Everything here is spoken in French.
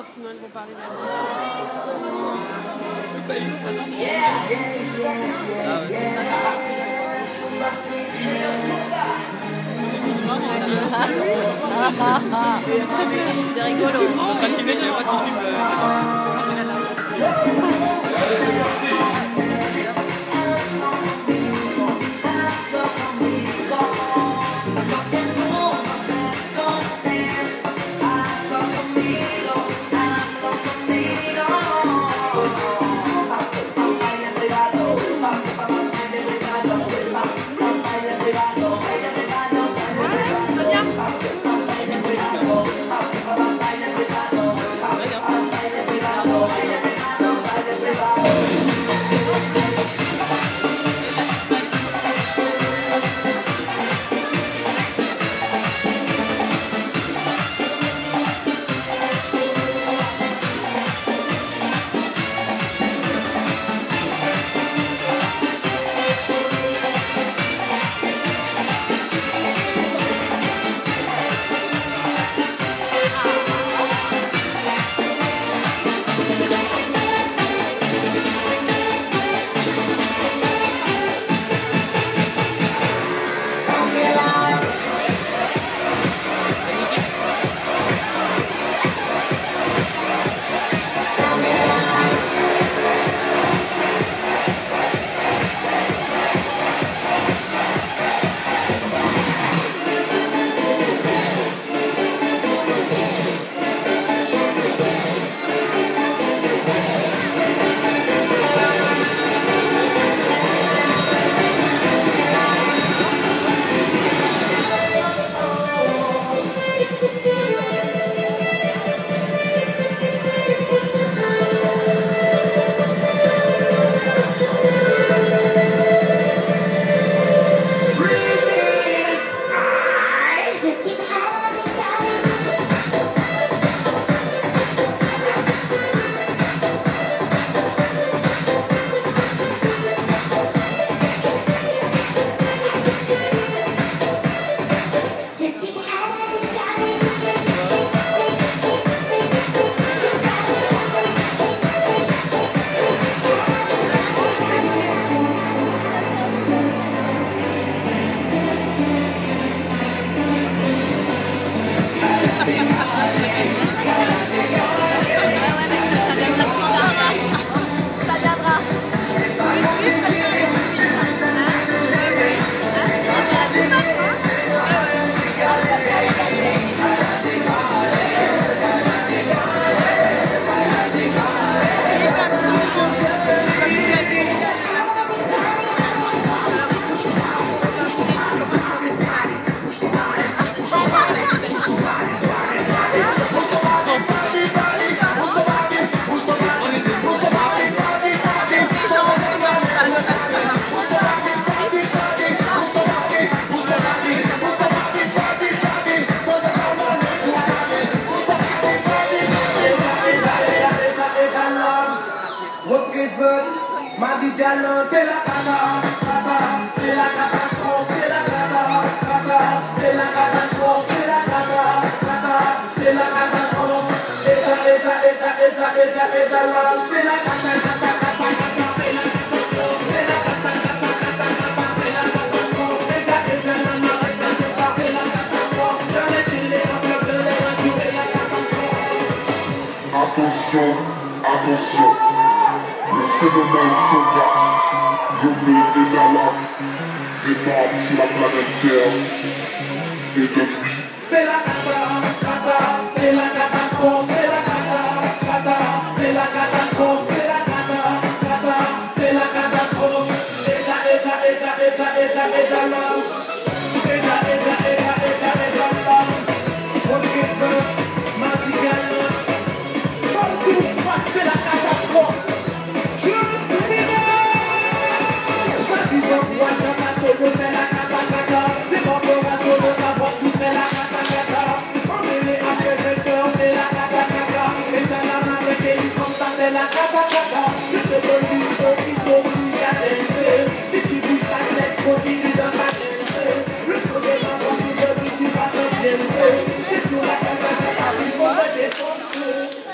sinon elles vont parler de la C'est rigolo. Madidiano, c'est la cata, c'est la catastrophe, c'est la cata, c'est la catastrophe, c'est la cata, c'est la catastrophe. Eta, c'est la Attention, attention. Le phénomène soldat, nommé Edala, débarque sur la planète Terre. Et depuis, c'est la cata, c'est la catastrophe, c'est la cata, c'est la catastrophe, c'est la cata, c'est la catastrophe. Eta, l'homme. C'est la catastrophe. Je me C'est sur la catastrophe.